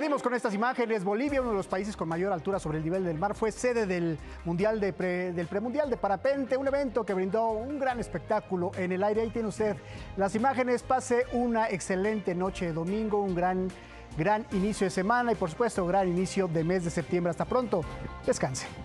Despedimos con estas imágenes. Bolivia, uno de los países con mayor altura sobre el nivel del mar, fue sede del premundial de parapente, un evento que brindó un gran espectáculo en el aire. Ahí tiene usted las imágenes. Pase una excelente noche de domingo, un gran inicio de semana y por supuesto gran inicio de mes de septiembre. Hasta pronto. Descanse.